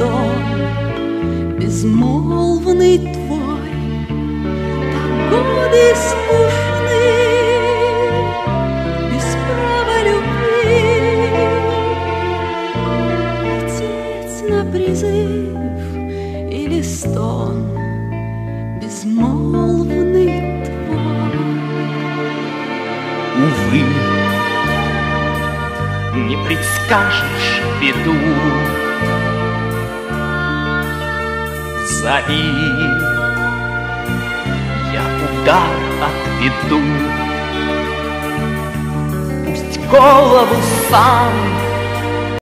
стон безмолвный твой, так годы скучны, без права любви. Отец на призыв или стон безмолвный твой. Увы, не предскажешь беду, зови, я удар отведу. Пусть голову сам